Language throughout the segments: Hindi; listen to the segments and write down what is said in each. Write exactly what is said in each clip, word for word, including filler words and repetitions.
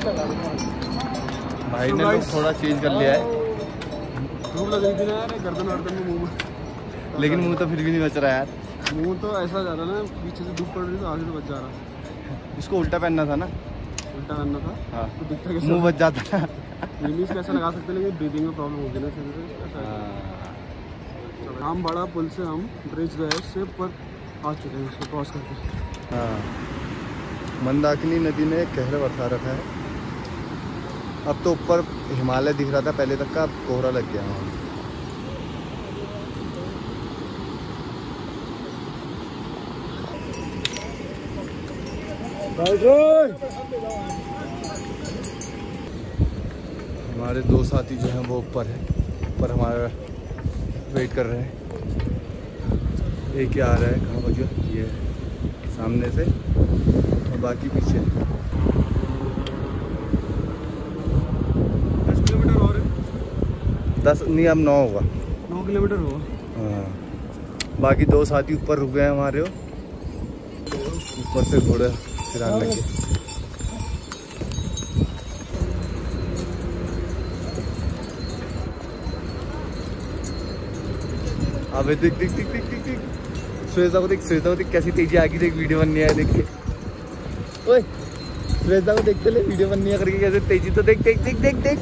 भाई ने लोग थोड़ा चेंज कर लिया है। धूप लग रही थी ना यार गर्दन वर्दन में, मुँह में, लेकिन मुंह तो फिर भी नहीं बच रहा यार। मुँह तो ऐसा जा रहा ना, पीछे से धूप पड़ रही तो आगे से बच जा रहा। इसको उल्टा पहनना था ना, उल्टा करना था। हाँ तो दिखता कैसा, मुंह बच जाता है। इंग्लिश कैसा लगा सकते, लेकिन ब्रीदिंग में प्रॉब्लम होगी ना शरीर। हम बड़ा पुल से हम ब्रिज जो है उससे ऊपर आ चुके हैं, उसको क्रॉस करके। हाँ, मंदाकिनी नदी ने कहर बरसा रखा है। अब तो ऊपर हिमालय दिख रहा था पहले तक का, अब कोहरा लग गया वहाँ। हमारे दो साथी जो हैं वो ऊपर है, ऊपर हमारा वेट कर रहे हैं। एक ही आ रहा है, कहाँ पहुँचा, ये सामने से, और बाकी पीछे। दस किलोमीटर और है। दस नहीं, अब नौ होगा। नौ किलोमीटर होगा। हाँ, बाकी दो साथी ऊपर रुक गए हैं हमारे, ऊपर से घोड़े चलाने लगे। अबे देख देख देख देख देख देख श्वेता को देख, श्वेता को देख कैसी तेजी आ गई, देख वीडियो बननी है, देखिए। ओए श्वेता को देखते ले, वीडियो बननी है करके कैसे तेजी, तो देख देख देख देख देख।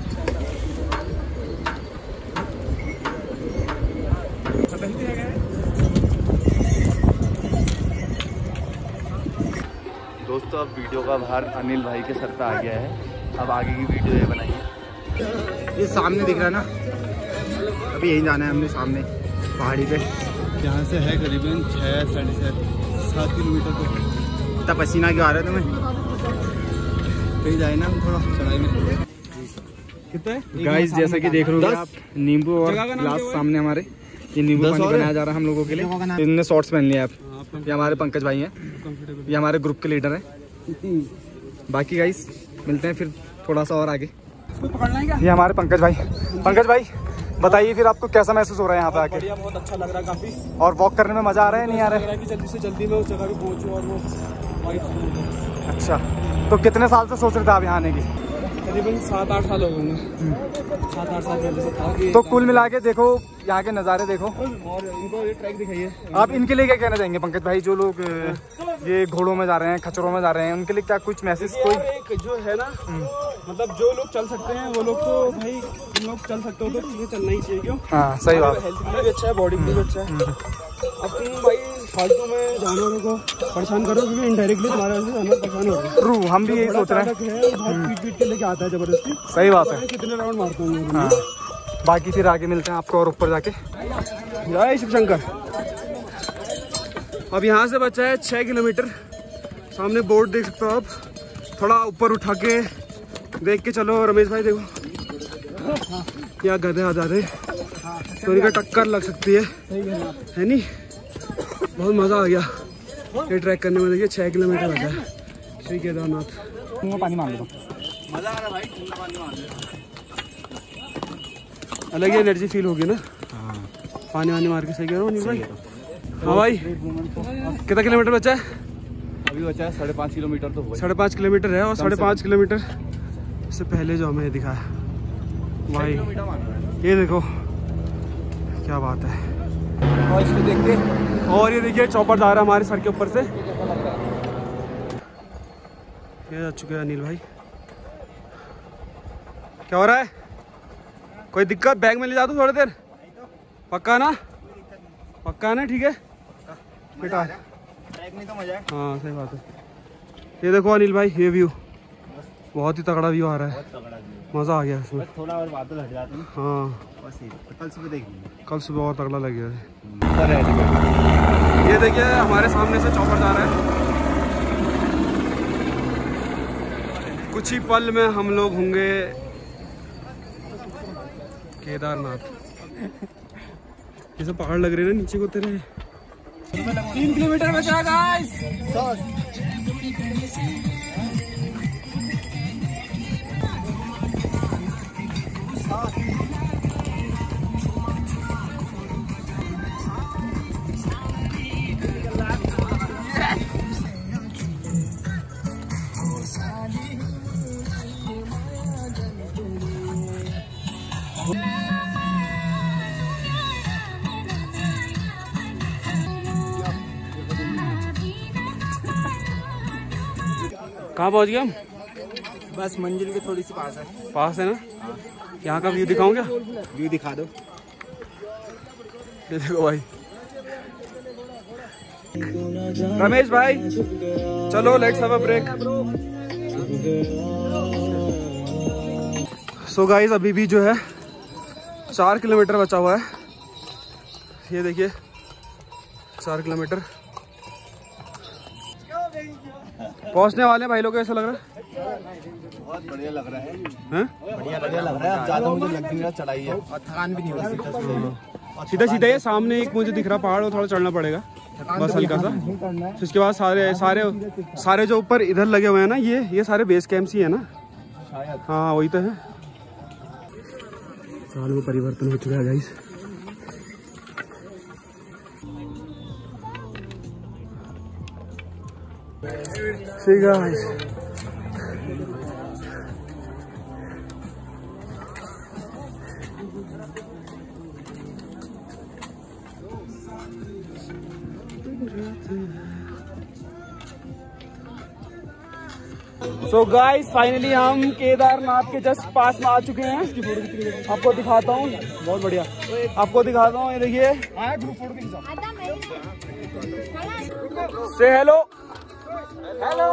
दोस्तों अब वीडियो का भार अनिल भाई के सर पे आ गया है। अब आगे की वीडियो ये बनाइए। ये सामने दिख रहा है ना, अभी यहीं जाना है हमने, सामने पहाड़ी पे। यहाँ से है करीबन छः साढ़े छः सात किलोमीटर। तो इतना पसीना क्यों आ रहा है तुम्हें? कहीं जाए ना हम थोड़ा चढ़ाई में। कितना है गाइस, जैसा कि देख रहे हो आप, नींबू और ग्लास सामने हमारे, ये नींबू पानी बनाया जा रहा है हम लोगों के लिए। इनने शॉर्ट्स पहन लिया आप। ये हमारे पंकज भाई हैं, ये हमारे ग्रुप के लीडर हैं। बाकी गाइस मिलते हैं फिर थोड़ा सा और आगे। ये हमारे पंकज भाई। पंकज भाई बताइए फिर आपको कैसा महसूस हो रहा है यहाँ पे आके? बढ़िया, बहुत अच्छा लग रहा है काफी। और वॉक करने में मजा आ रहा है, नहीं आ रहा है? कि जल्दी से जल्दी मैं उस जगह पे पहुंचूं और वो वाइब। अच्छा, तो कितने साल से सोच रहे थे आप यहाँ आने की? करीबन सात आठ साल हो गए, सात आठ साल पहले से था कि। तो कुल मिला के देखो यहाँ के नज़ारे देखो, और इनको ये ट्रैक दिखाइए आप इनके लिए क्या कहना चाहेंगे पंकज भाई? जो लोग ये घोड़ों में जा रहे हैं, खच्चरों में जा रहे हैं, उनके लिए क्या कुछ मैसेज कोई? एक जो है ना, मतलब जो लोग चल सकते हैं वो लोग तो भाई, तुम लोग चल सकते हो तो ये चलना ही चाहिए। क्यों? हाँ सही बात। हेल्थ के लिए भी अच्छा है, बॉडी के लिए भी अच्छा है। अब तुम भाई फालतू में जानवरों को परेशान करो, क्योंकि इनडायरेक्टली तुम्हारे वजह से जानवर परेशान हो रहे हैं। ट्रू, हम भी यही सोच रहे हैं। पीट पीट के लेके आता है जबरदस्ती। सही बात है। कितने राउंड मारता हूँ। हाँ, बाकी फिर आगे मिलते हैं आपको और ऊपर जाके। जय शिव शंकर। अब यहाँ से बचा है छः किलोमीटर। सामने बोर्ड देख सकते हो आप, थोड़ा ऊपर उठा के देख के चलो। रमेश भाई देखो, यहाँ गधे आ जाते तो इनका टक्कर लग सकती है, है नहीं? बहुत मज़ा आ गया ये ट्रैक करने में। देखिए छः किलोमीटर बचा है। श्री केदारनाथ। पानी मांग लो, मजा आ रहा भाई, ठंडा पानी मान लो। अलग ही एनर्जी फील होगी ना। हाँ पानी वानी मार के। सही कह रहा हूँ भाई? हाँ भाई, कितना किलोमीटर बचा है? अभी बचा है साढ़े पाँच किलोमीटर तो हुआ। साढ़े पाँच किलोमीटर है, और साढ़े पाँच किलोमीटर से पहले जो हमें दिखा है भाई, ये देखो क्या बात है। और इसको देखते, और ये देखिए चौपर जा रहा है हमारे सर के ऊपर से। ये जा चुके हैं अनिल भाई। क्या हो रहा है? कोई दिक्कत? बैग में ले जा दूँ थोड़ी देर? पक्का ना? पक्का ना? ठीक है बेटा। नहीं तो मजा है। हाँ सही बात है। ये देखो अनिल भाई, ये व्यू बहुत ही तगड़ा व्यू आ रहा है। मज़ा आ गया इसमें। थोड़ा और बादल हट जाते हैं। हाँ, कल सुबह देखेंगे। कल सुबह और तगड़ा लग गया है। ये देखिए हमारे सामने से चौपर जा रहा है। कुछ ही पल में हम लोग होंगे केदारनाथ। ये सब पहाड़ लग रहे हैं ना नीचे को तेरे। तीन किलोमीटर बचा गाइस। कहाँ पहुँच गए हम? बस मंजिल के थोड़ी सी पास है। पास है ना? यहाँ का व्यू दिखाऊं क्या? व्यू दिखा दो। ये देखो भाई। रमेश भाई चलो let's have a break. So guys अभी भी जो है चार किलोमीटर बचा हुआ है। ये देखिए चार किलोमीटर पहुंचने वाले हैं भाई लोग। ऐसा लग रहा है बहुत बढ़िया लग रहा है। हैं? बढ़िया बढ़िया लग रहा है। अब ज्यादा मुझे लग नहीं रहा चढ़ाई है और थकान भी नहीं हो रही। सीधा सीधा ये सामने एक मुझे दिख रहा पहाड़, वो थोड़ा चढ़ना पड़ेगा बस हल्का सा। फिर इसके बाद सारे सारे सारे जो ऊपर इधर लगे हुए हैं ना, ये ये सारे बेस कैंप्स ही है ना शायद। हाँ वही तो है। साल में परिवर्तन हो चुका है guys. See guys. So guys finally हम केदारनाथ के जस्ट पास में आ चुके हैं। आपको दिखाता हूँ, बहुत बढ़िया आपको दिखाता हूँ। ये देखिए से हेलो हेलो।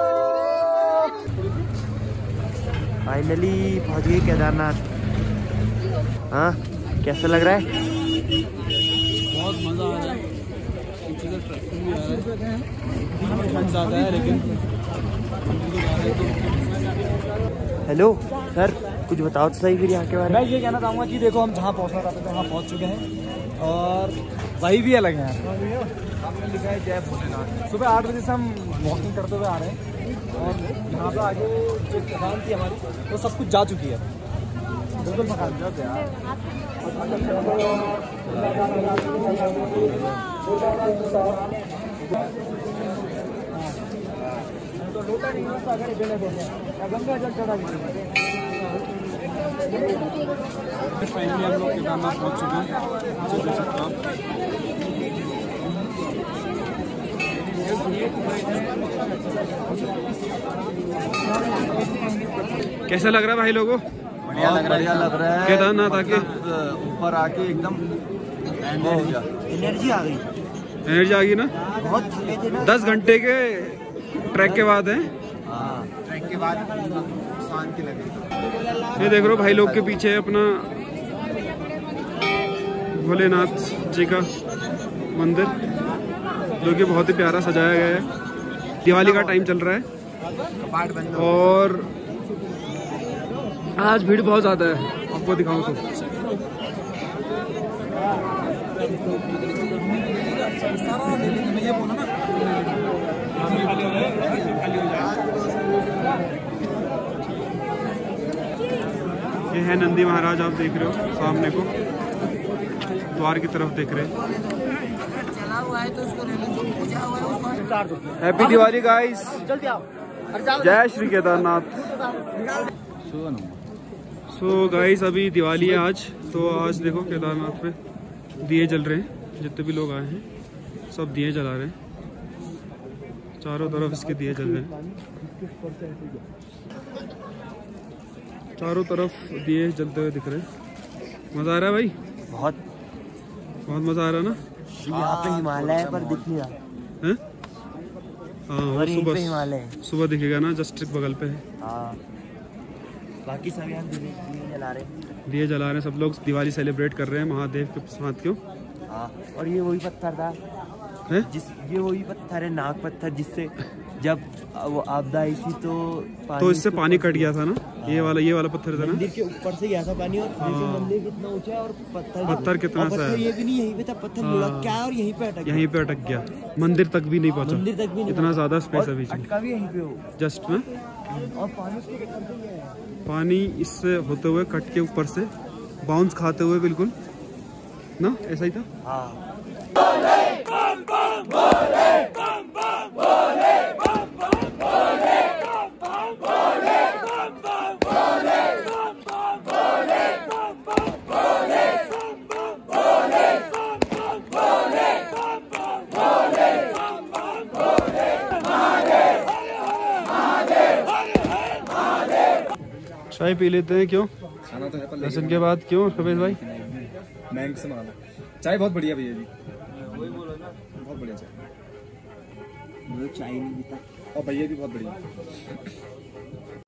फाइनली पहुंच गए केदारनाथ। हाँ कैसा लग रहा है? बहुत मजा आ रहा है। पीछे से ट्रैक्टर भी आ रहा है लेकिन हेलो सर कुछ बताओ तो सही फिर यहाँ के बारे में। मैं ये कहना चाहूँगा कि देखो हम जहाँ पहुँचना चाहते थे वहाँ पहुँच चुके हैं और वही भी अलग है। आपने लिखा है जय भोलेनाथ। सुबह आठ बजे से हम वॉकिंग करते हुए आ रहे हैं और यहाँ पे आगे जो थकान थी हमारी वो सब कुछ जा चुकी है। बिल्कुल थकान तो लोटा नहीं अगर गंगा जल चढ़ा फाइनली हम लोग केदारनाथ पहुँच चुके हैं। कैसा लग रहा है भाई लोगों? बढ़िया लग रहा है। लग रहा है केदारनाथ आके ऊपर आके एकदम एनर्जी आ गई। एनर्जी आ गई ना? बहुत थके थे ना। दस घंटे के ट्रैक के बाद है। हाँ ट्रैक के बाद शांति लगी। ये देख लो भाई लोग के पीछे अपना भोलेनाथ जी का मंदिर जो कि बहुत ही प्यारा सजाया गया है। दिवाली का टाइम चल रहा है और आज भीड़ बहुत ज़्यादा है। आपको दिखाऊं तो ये है नंदी महाराज। आप देख रहे हो सामने को, द्वार की तरफ देख रहे हैं। Happy Diwali guys. जय श्री केदारनाथ। सो गाइस अभी दिवाली है आज, तो आज देखो केदारनाथ पे दिए जल रहे हैं। जितने भी लोग आए हैं सब दिए जला रहे हैं। चारों तरफ इसके दिए जल रहे हैं। चारों तरफ दिए जलते हुए दिख रहे हैं। मजा आ रहा है भाई? बहुत बहुत मजा आ रहा है ना? यहाँ पे हिमालय पर दिख नहीं रहा है? हाँ वो सुबह हिमालय सुबह दिखेगा ना, जस्ट बगल पे है। हाँ बाकी सब यहाँ दिए जला रहे हैं। दिए जला रहे हैं सब लोग, दिवाली सेलिब्रेट कर रहे हैं महादेव के साथ। क्यों? हाँ और ये वही पत्थर था है? जिस ये वही पत्थर है, नाग पत्थर, जिससे जब वो आपदा आई थी तो तो इससे पानी कट गया था ना। ये वाला ये वाला पत्थर था ना, मंदिर के ऊपर से गया था पानी। और मंदिर कितना ऊंचा है और पत्थर पत्थर कितना सा है। ये भी नहीं, यहीं पे था पत्थर, लुढ़क क्या और यहीं पे अटक यहीं पे अटक गया। मंदिर तक भी नहीं पहुंचा। मंदिर तक भी नहीं, इतना ज्यादा स्पेस है बीच में। अटका भी यहीं पे हो जस्ट में और पानी उसके ऊपर से गया है। पानी इससे होते हुए कट के ऊपर से बाउंस खाते हुए बिल्कुल ना, ऐसा ही था। हाँ चाय पी लेते हैं, क्यों खाना तो है पर दर्शन के बाद, क्यों रमेश भाई? बैंक से मंगाना। चाय बहुत बढ़िया भैया जी, बहुत बढ़िया चाय। चाय नहीं पीता और भैया भी बहुत बढ़िया।